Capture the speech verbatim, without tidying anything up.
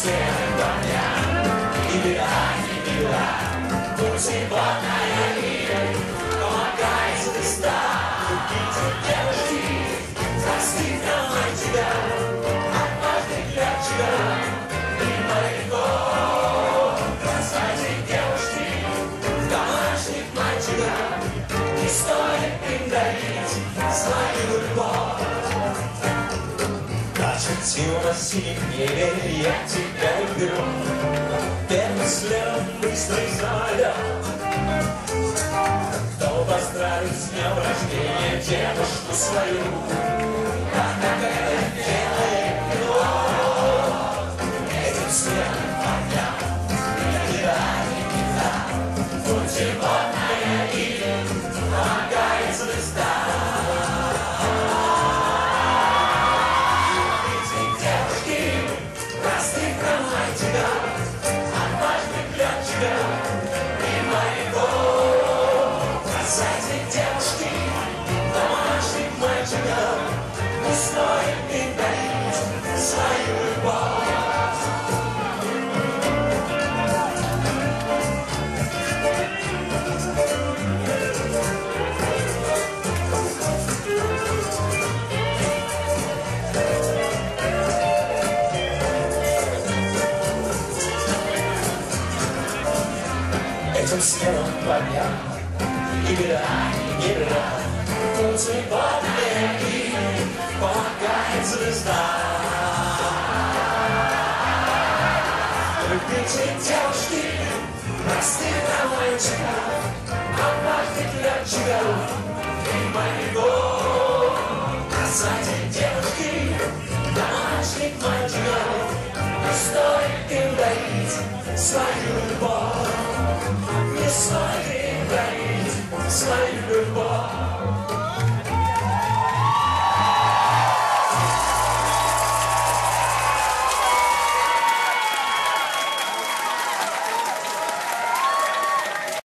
дня, и беда, не беда, путеводная нить, помогай звезда, любите девушки, простит домой тебя, однажды для тебя, мимо реков, красавцы девушки, домашних мальчиков, не стоит им дарить свою любовь. Темно-синем небе я тебя люблю, первый взгляд быстрый самолет. Кто поздравит с днем рождения девушку свою, так как это делает пилот. Этим светом огня, не беда, не беда, путеводная нить, помогает звезда. Девушки, домашних мальчиков, не стоит им дарить свою любовь. Этим светом по дням и беда, не беда, путеводная нить, помогает звезда. Любите девушки, простых мальчиков, однажды летчиков и моряков. Бросайте девушки, домашних мальчиков, не стоит им дарить свою любовь, не стоит им дарить свою любовь.